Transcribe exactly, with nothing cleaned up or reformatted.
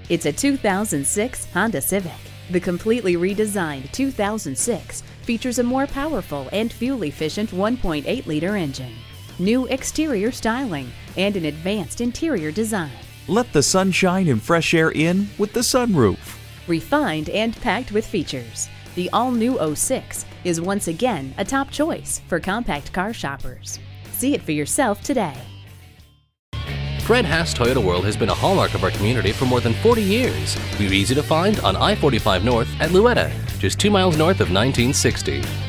It's a two thousand six Honda Civic. The completely redesigned two thousand six features a more powerful and fuel-efficient one point eight liter engine, new exterior styling, and an advanced interior design. Let the sunshine and fresh air in with the sunroof. Refined and packed with features, the all-new oh six is once again a top choice for compact car shoppers. See it for yourself today. Fred Haas Toyota World has been a hallmark of our community for more than forty years. We're easy to find on I forty-five North at Louetta, just two miles north of nineteen sixty.